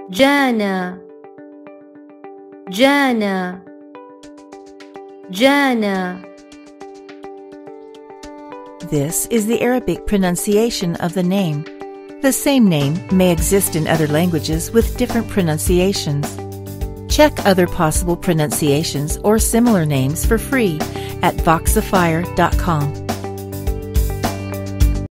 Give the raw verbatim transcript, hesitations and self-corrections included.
جانا جانا جانا. This is the Arabic pronunciation of the name. The same name may exist in other languages with different pronunciations. Check other possible pronunciations or similar names for free at voxifier dot com.